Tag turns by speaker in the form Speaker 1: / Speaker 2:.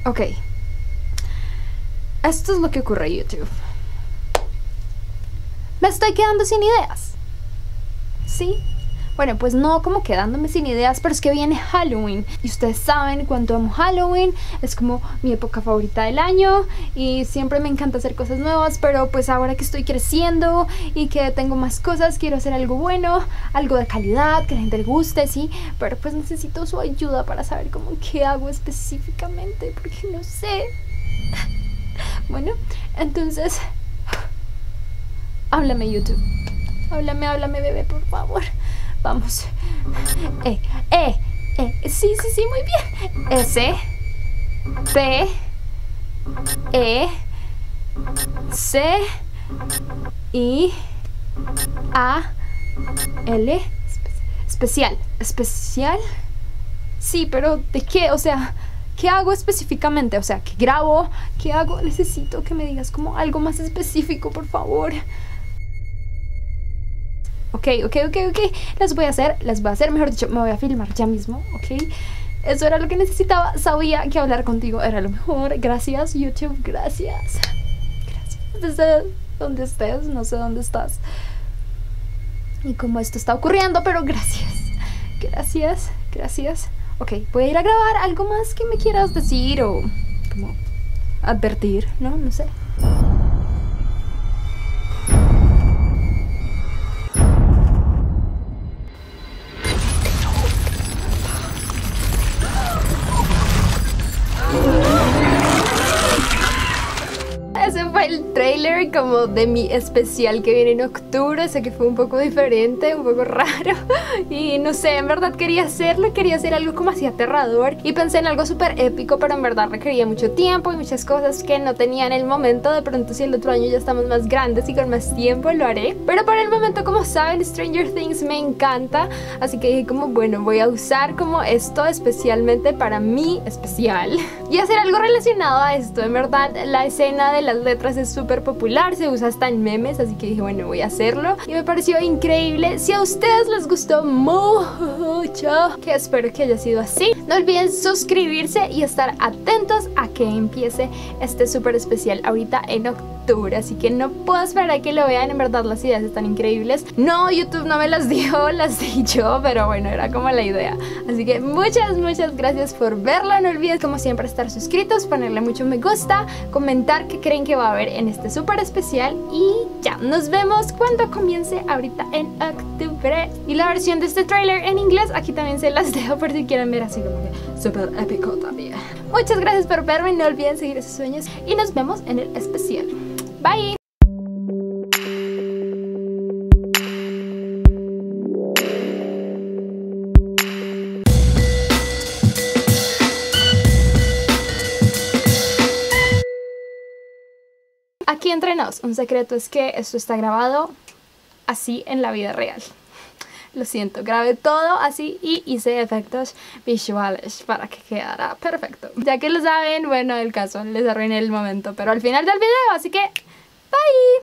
Speaker 1: Ok. Esto es lo que ocurre, YouTube. Me estoy quedando sin ideas. ¿Sí? Bueno, pues no como quedándome sin ideas, pero es que viene Halloween. Y ustedes saben cuánto amo Halloween. Es como mi época favorita del año. Y siempre me encanta hacer cosas nuevas. Pero pues ahora que estoy creciendo y que tengo más cosas, quiero hacer algo bueno, algo de calidad, que a la gente le guste, ¿sí? Pero pues necesito su ayuda para saber cómo qué hago específicamente, porque no sé. Bueno, entonces... Háblame, YouTube. Háblame, bebé, por favor. Vamos. Sí, muy bien. S, P, E, C, I, A, L. Especial. ¿Especial? Sí, pero ¿de qué? O sea, ¿qué hago específicamente? O sea, ¿qué grabo? ¿Qué hago? Necesito que me digas como algo más específico, por favor. Ok. Las voy a hacer, mejor dicho, me voy a filmar ya mismo, ok. Eso era lo que necesitaba, sabía que hablar contigo era lo mejor. Gracias, YouTube, gracias. Desde donde estés, no sé dónde estás y cómo esto está ocurriendo, pero gracias. Ok, voy a ir a grabar algo más que me quieras decir o como advertir, no sé. Ese fue el trailer como de mi especial que viene en octubre. Sé que fue un poco diferente, un poco raro y no sé, en verdad quería hacer algo como así aterrador y pensé en algo súper épico, pero en verdad requería mucho tiempo y muchas cosas que no tenía en el momento. De pronto si el otro año ya estamos más grandes y con más tiempo lo haré, pero por el momento, como saben, Stranger Things me encanta, así que dije como bueno, voy a usar como esto especialmente para mi especial y hacer algo relacionado a esto. En verdad la escena de las letras es súper popular, se usa hasta en memes, así que dije bueno, voy a hacerlo y me pareció increíble. Si a ustedes les gustó mucho, que espero que haya sido así, no olviden suscribirse y estar atentos a que empiece este súper especial ahorita en octubre, así que no puedo esperar a que lo vean. En verdad las ideas están increíbles. No, YouTube no me las dio, las di yo, pero bueno, era como la idea. Así que muchas gracias por verlo. No olviden como siempre estar suscritos, ponerle mucho me gusta, comentar qué creen que va a haber en este súper especial y ya, nos vemos cuando comience ahorita en octubre. Y la versión de este trailer en inglés aquí también se las dejo por si quieren ver, así como que súper épico también. Muchas gracias por verme, no olviden seguir esos sueños y nos vemos en el especial. Bye. Aquí entre nos, un secreto es que esto está grabado así en la vida real. Lo siento, grabé todo así y hice efectos visuales para que quedara perfecto. Ya que lo saben, bueno, el caso les arruiné el momento, pero al final del video, así que bye.